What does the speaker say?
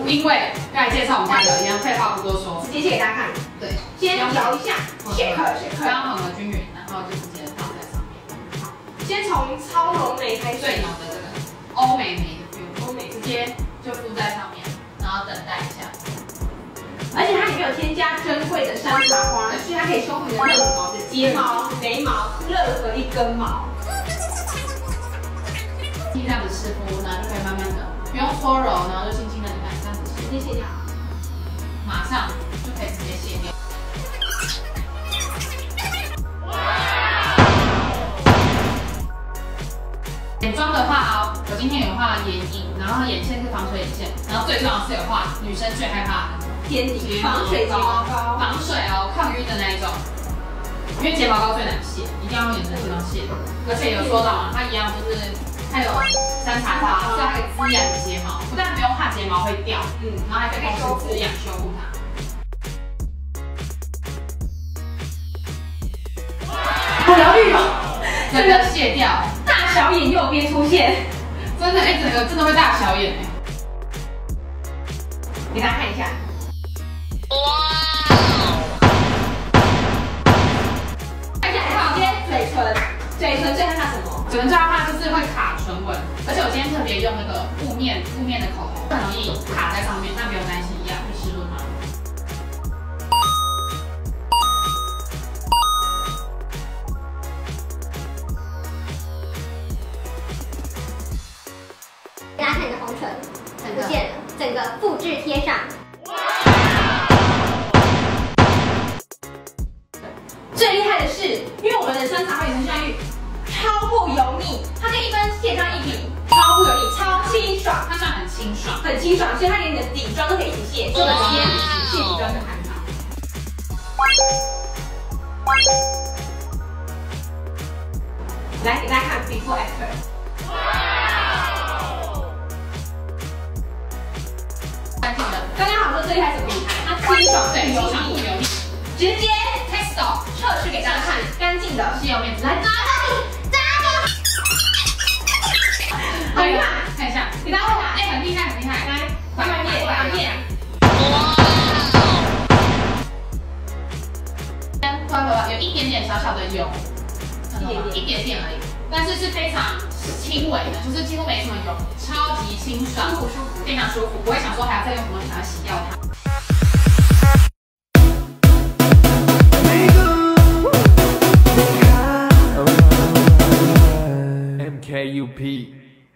因为要来介绍我们家的，一样废话不多说， 直接切给大家看。 对， 先摇一下，shake， 刚好的均匀，然后就直接放在上面。好， 先从超浓眉开始， 最浓的这个欧美眉的 feel， 欧美直接就敷在上面，然后等待一下。 而且它里面有添加珍贵的山茶花，所以它可以修复你的任何毛的睫毛、眉毛，任何一根毛。 这样子湿敷，然后就可以慢慢的，不用搓揉，然后就轻轻的，你看这样子直接卸掉， 马上就可以直接卸掉。眼妆的话我今天有画眼影，然后眼线是防水眼线，然后最重要的是有画女生最害怕的天底防水睫毛膏， 防水哦，抗晕的那一种。因为睫毛膏最难卸，一定要用眼神去卸。而且有说到嘛，它一样就是它有山茶花，所以它可以滋养你睫毛，不但不用怕睫毛会掉，然后还可以同时滋养修复它。 好疗愈哦， 整个卸掉， 大小眼右边出现， 真的整个真的会大小眼给大家看一下。嘴唇最害怕什么？ 嘴唇最害怕就是会卡唇纹，而且我今天特别用那个雾面的口红，很容易卡在上面，但不用担心，一样会湿润吗？ 给大家看你的红唇，不见了，整个复制贴上。 最厉害的是，因为我们的山茶花眼霜浴超不油腻，它跟一般卸妆液比超不油腻，超清爽， 它算很清爽， 很清爽，所以它连你的底妆都可以一起卸，所以直接卸底妆就还好。来给大家看 before after。 干净的， 刚刚好说最厉害什么厉害？它清爽， 对，清爽不油腻， 直接 test 测试给大家看，干净的吸油面纸， 来拿到你，好厉害！ 看一下， 给大家看， 哎，很厉害，很厉害，来， 外面， 有一点点小小的油，一点点而已，但是是非常轻微的，就是几乎没什么油，超级清爽，舒服，非常舒服，不会想说还要再用什么东西把它洗掉它。 MKUP